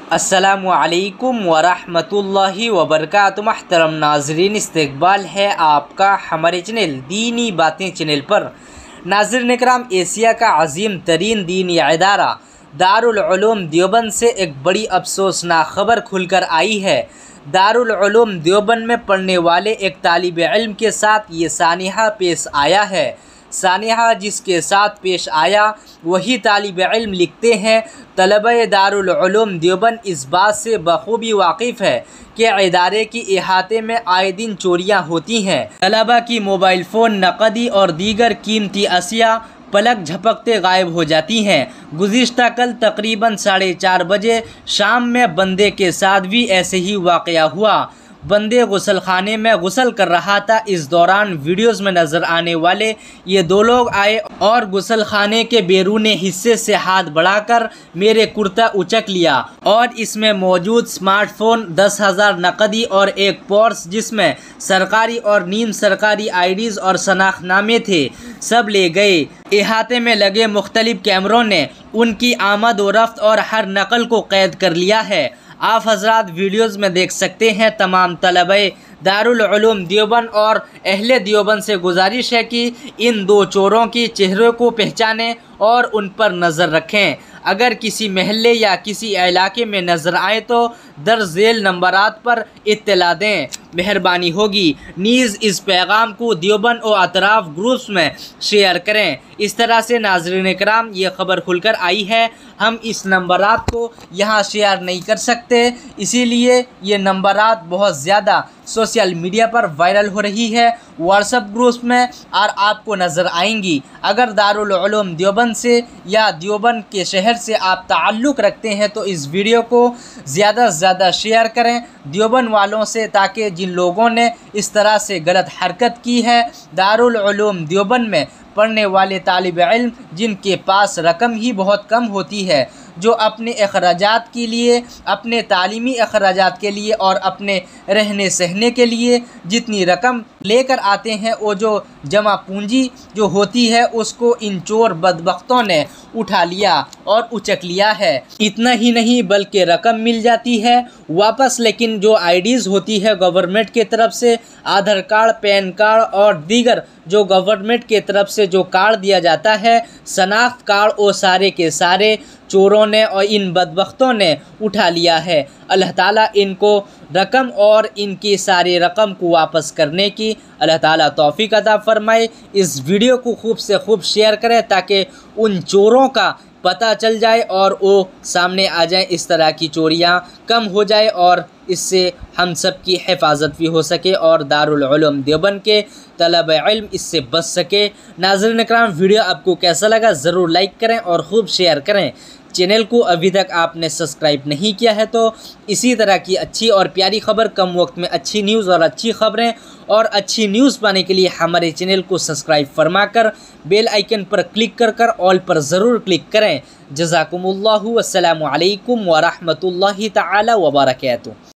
अस्सलामुअलैकुम वरहमतुल्लाहि वबरकातुहू। महतरम नाजरीन, इस्तकबाल है आपका हमारे चैनल दीनी बातें चैनल पर। नाज़रीन इकराम, एशिया का अजीम तरीन दीनी इदारा दारुल उलूम देवबंद से एक बड़ी अफसोसनाक ख़बर खुलकर आई है। दारुल उलूम देवबंद में पढ़ने वाले एक तालिब इल्म के साथ ये सानिहा पेश आया है। सानिहा जिसके साथ पेश आया वही तालिब इल्म लिखते हैं, तलबा दारुल उलूम देवबंद इस बात से बखूबी वाकिफ़ है कि इदारे की इहाते में आए दिन चोरियाँ होती हैं। तलबा की मोबाइल फ़ोन, नकदी और दीगर कीमती अशिया पलक झपकते गायब हो जाती हैं। गुज़िश्ता कल तकरीबन 4:30 बजे शाम में बंदे के साथ भी ऐसे ही वाक़या हुआ। बंदे गुसल खाने में गुसल कर रहा था। इस दौरान वीडियोस में नज़र आने वाले ये दो लोग आए और गुसल खाने के बैरूनी हिस्से से हाथ बढ़ाकर मेरे कुर्ता उचक लिया और इसमें मौजूद स्मार्टफोन, 10,000 नकदी और एक पर्स जिसमें सरकारी और नीम सरकारी आईडीज़ और शनाख्तनामे थे, सब ले गए। इहाते में लगे मुख्तलिफ कैमरों ने उनकी आमद व रफ्त और हर नकल को कैद कर लिया है। आप हजरात वीडियोज़ में देख सकते हैं। तमाम तलबे दारुल उलूम देवबंद और अहले देवबंद से गुजारिश है कि इन दो चोरों की चेहरों को पहचानें और उन पर नज़र रखें। अगर किसी महल्ले या किसी इलाके में नज़र आए तो दर्ज झेल नंबरात पर इत्तला दें, मेहरबानी होगी। नीज़ इस पैगाम को देवबंद और अतराफ़ ग्रुप्स में शेयर करें। इस तरह से नाज़रीन इकराम, ये ख़बर खुलकर आई है। हम इस नंबरात को यहाँ शेयर नहीं कर सकते, इसीलिए ये नंबरात बहुत ज़्यादा सोशल मीडिया पर वायरल हो रही है, व्हाट्सएप ग्रुप्स में, और आपको नज़र आएंगी। अगर दारुल उलूम देवबंद से या देवबंद के शहर से आप ताल्लुक़ रखते हैं तो इस वीडियो को ज़्यादा से ज़्यादा शेयर करें देवबंद वालों से, ताकि जिन लोगों ने इस तरह से गलत हरकत की है, दारुल उलूम देवबंद में पढ़ने वाले तालिब इल्म जिनके पास रकम ही बहुत कम होती है, जो अपने अखराजात के लिए, अपने तालीमी अखराजात के लिए और अपने रहने सहने के लिए जितनी रकम लेकर आते हैं, वो जो जमा पूंजी जो होती है उसको इन चोर बदबख्तों ने उठा लिया और उचक लिया है। इतना ही नहीं बल्कि रकम मिल जाती है वापस, लेकिन जो आईडीज़ होती है गवर्नमेंट की तरफ से, आधार कार्ड, पैन कार्ड और दीगर जो गवर्नमेंट की तरफ से जो कार्ड दिया जाता है, शनाख्त कार्ड, वो सारे के सारे चोरों ने और इन बदबख्तों ने उठा लिया है। अल्लाह ताला इनको रकम और इनकी सारी रकम को वापस करने की अल्लाह ताला तौफीक अता फरमाए। इस वीडियो को खूब से खूब शेयर करें ताकि उन चोरों का पता चल जाए और वो सामने आ जाए, इस तरह की चोरियां कम हो जाए और इससे हम सब की हिफाजत भी हो सके और दारुल उलूम देवबंद के तलबा इल्म इससे बच सके। नाज़रीन इकराम, वीडियो आपको कैसा लगा ज़रूर लाइक करें और खूब शेयर करें। चैनल को अभी तक आपने सब्सक्राइब नहीं किया है तो इसी तरह की अच्छी और प्यारी खबर, कम वक्त में अच्छी न्यूज़ और अच्छी खबरें और अच्छी न्यूज़ पाने के लिए हमारे चैनल को सब्सक्राइब फरमाकर बेल आइकन पर क्लिक कर ऑल पर ज़रूर क्लिक करें। जज़ाकुमुल्लाहु, अस्सलामु अलैकुम व रहमतुल्लाहि तआला व बरकातुहू।